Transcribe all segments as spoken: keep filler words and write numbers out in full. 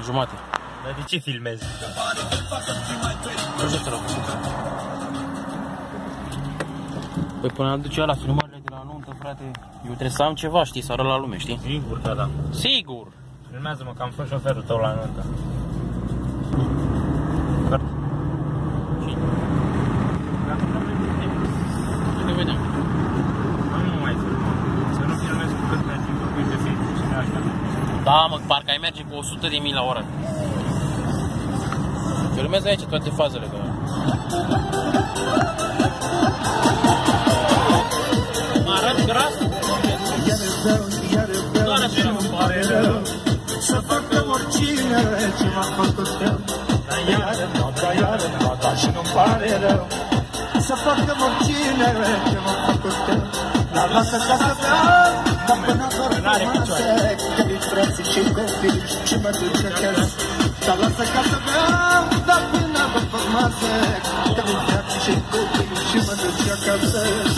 Jumate. Dar de ce filmezi? Păi până aduce ăla filmările de la nuntă, frate, eu trebuie să am ceva, știi, să arăt la lume, știi? Sigur că da. Sigur! Filmează-mă că am fost șoferul tău la nuntă. Ne vedem. Nu mai filmă. Să nu filmezi cu cât mergi în vorbim de film și ne așa. Da, mă, parcă ai merge cu o sută de mii la oră. Filmez aici toate fazele, că... Mă arăt gras? Doar așa nu-mi pare rău. Să facă oricine ce m-a făcut eu. Dar iară, dar iară, dar și nu-mi pare rău. Să facă oricine ce m-a făcut eu. Dar lasă ca să beau, dar până doar frumoase, că-i frații și copii și mă duce acasă. Dar lasă ca să beau, dar până doar frumoase, că-i frații și copii și mă duce acasă.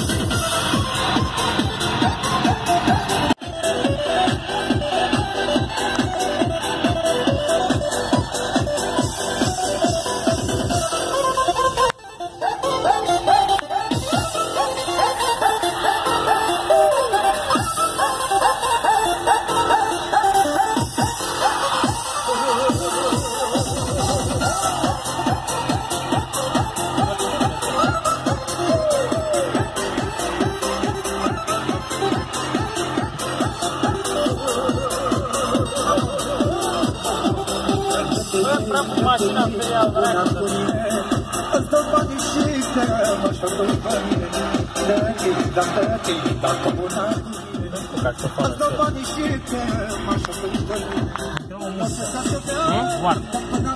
Mașina pe ea, vreau. Îți dau banii și te așa cu banii. Dacă te-i, dacă bună. Îți dau banii și te așa cu banii. Foarte.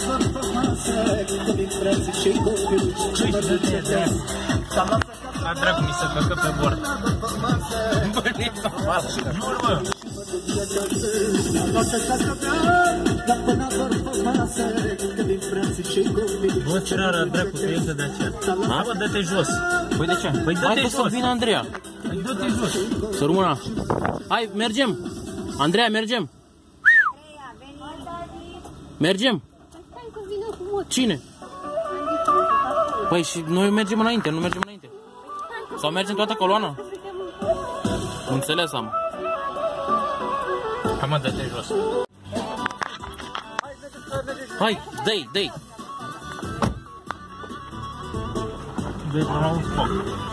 La dracu mi se căcă pe bord. Bănița falsă. Nu, mă. Bă, ce rară, dracu, să iese de aceea. Ha, bă, dă-te jos. Păi de ce? Păi dă-te jos. Hai să vină Andreea. Păi dă-te jos. Să rămână. Hai, mergem. Andreea, mergem. Mergem. Cine? Păi și noi mergem înainte, nu mergem înainte. Sau mergem toată coloana? Înțeles am. Hai, mă, dă-te jos. Hai, dă-i, dă-i. Dă-i până la un foc.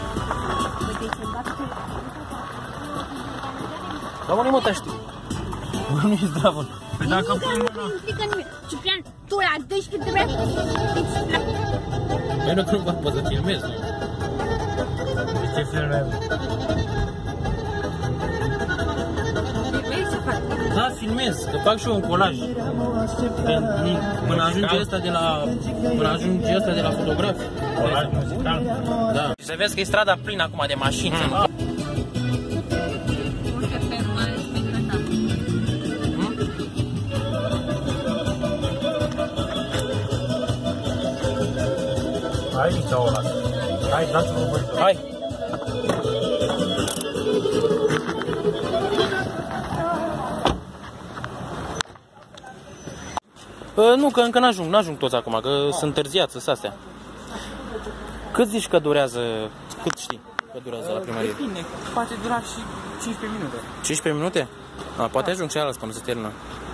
Da, mă, nu mă știu. Nu ești zdravă. Păi dacă pui mâna... Ciprian, tu la doisprezece trebuie să... Păi nu cumva pot să filmez, nu? De ce filmezi? Da, filmez, că fac și eu un colaj. Până ajunge ăsta de la... Până ajunge ăsta de la fotograf. Colaj muzical? Da. Și să vezi că e strada plină acum de mașini. Mm. Hai, niște ăla. Hai, dați-vă voi. Hai! Uh, nu, că încă n-ajung, n-ajung toți acum, că sunt întârziați, sunt astea. Cât zici că durează, cât știi că durează la primărie? Bine, poate dura și cincisprezece minute. cincisprezece minute? A, poate ajung și alalți până se termină.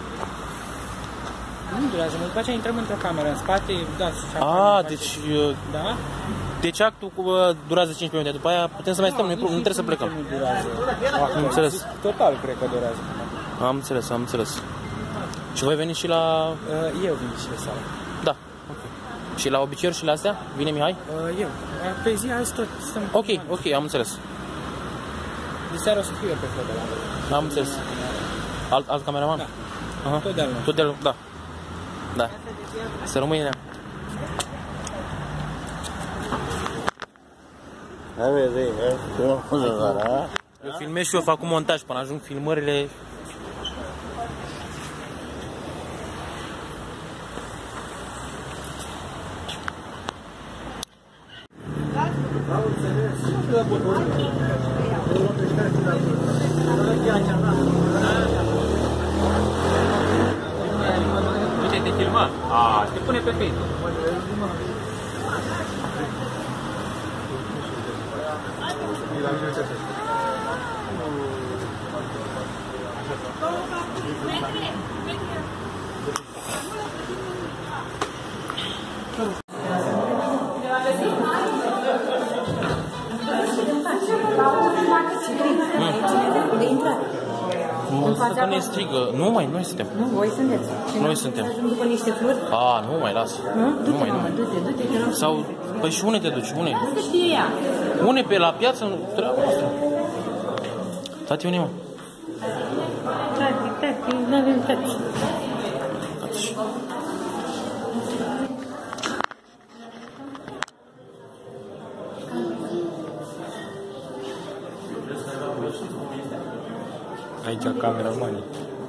Nu durează mult, după aceea intrăm într-o cameră în spate, da, și A, deci... Uh, da? Deci actul uh, durează cincisprezece minute, după aia putem să mai stăm, nu, nu trebuie să plecăm. Nu durează. Am înțeles. Total cred că durează. Am înțeles, am înțeles. Și voi veni și la... Uh, eu vin și la sală. Da, ok. Și la obiceiuri și la astea? Vine Mihai? Uh, eu. Pe zi azi tot stăm... Ok, ok, am înțeles. De seară o să fiu eu pe foto la Am înțeles. Alt, alt cameraman? Da. Aha. Tot de-al meu. Tot de-al, da. Da. Să rămâne. Eu filmez și eu fac un montaj până ajung filmările. Uite, pe Facebook. Nu, că ne strigă. Nu mai, noi suntem. Nu, voi sunteți. Noi suntem. Ajung după niște flori. A, nu mai, lasă. Nu? Du-te, Nu mai, mamă, nu. du-te, du-te, că nu... Sau, păi și unde te duci? Unde? Asta știe ea. Unde pe la piață? Treaba noastră. Tati, unde, mă? Tati, tati, n-avem tati. Tati. Aici camera mani.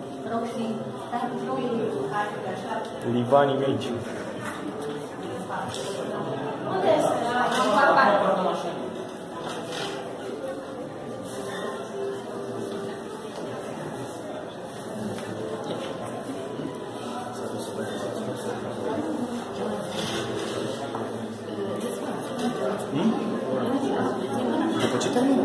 Livanii mei. După ce termină?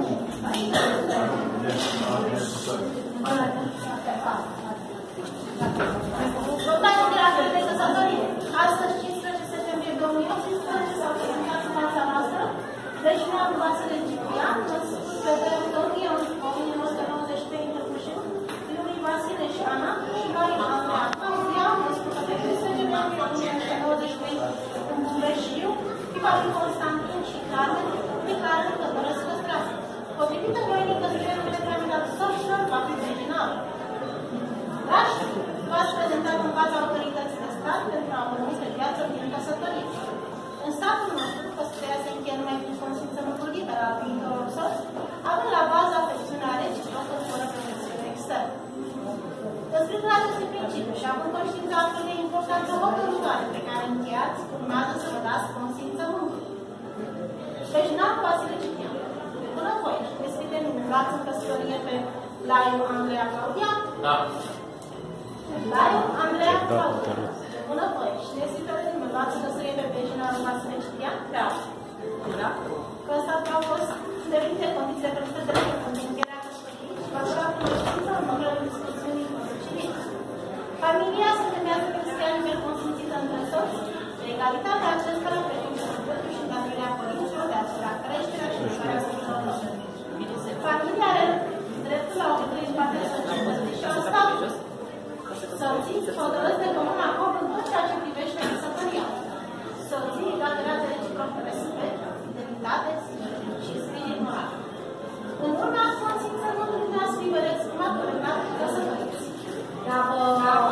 Votanul de la fel de căsătorie. Astăzi, cincisprezece septembrie două mii optsprezece, s-au prezentat în fața noastră vecinul Vasile Ciprian, născut pe doi octombrie o mie nouă sute nouăzeci și trei în Tăcușeu, fiului Vasile și Ana, și Maria Andreea Clauzia, născută pe treisprezece noiembrie o mie nouă sute nouăzeci și trei în Bubeșiu, fica lui Constantin și Carmen, pe care îl cătărăsc păstrează. Potrivit învoirii căsătoriei determinată soților, va fi original. Dragi, v-ați prezentat în fața autorității de stat pentru a urmări pe viață din căsătorie. În statul nostru, căsătoria se încheie numai prin consimțământul liber al viitorul soț, având la bază afecțiunea reciprocă fără protecțiune externă. Descrierea acestui principiu și având conștiința astfel de importanță hotărâtoare pe care încheiați, urmează să vă dați consimțământul. Vecinal Vasile Ciprian. Bună voi, descrie nu luați în căsătorie pe Laiu Andreea Claudia? Da. Laiu Andreea Claudia. Bună voi, și descrie nu luați în căsătorie pe vecinal Vasile Ciprian? Da. Da. Că statul a fost devenite condiții prevăzute de lege pentru încheierea căsătoriei și va lua cunoștință în numărul discuțiunii civile. Familia se temează pe cristiani pe consimțită între soți, egalitatea acestora precum respectul și îndatorirea părinților de a asigura creșterea și educarea copiilor. Familia are dreptul la o autoritate societății și al statului. Soții hotărăsc de comun acord în tot ceea ce privește căsătoria. Soții egalează reciproc respect, fidelitate și spirit moral. În urma consimțământului de-a scrivere exprimat pe legată căsătoriți. Bravo! Bravo!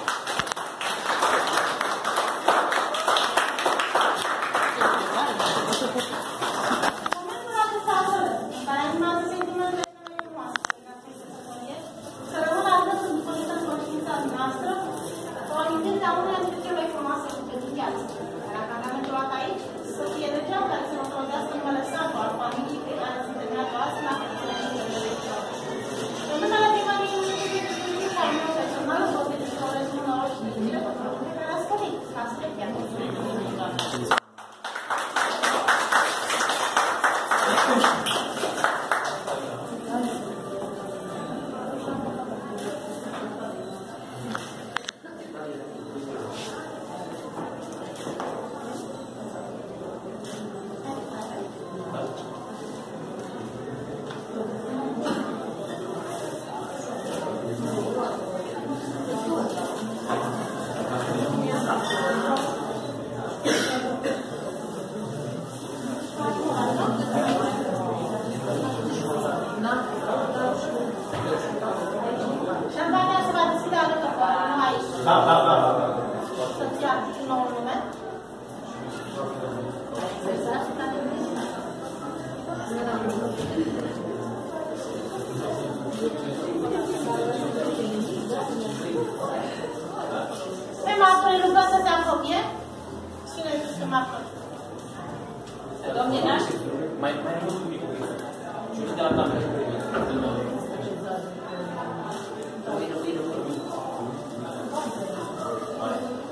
Da, da, da, da. Să-ți ia un nou nume. Pe martori rugă să se apropie. Cine este martori? Domnul Naș? Mai mai mult cu micul. Și de la cameră. Thank you.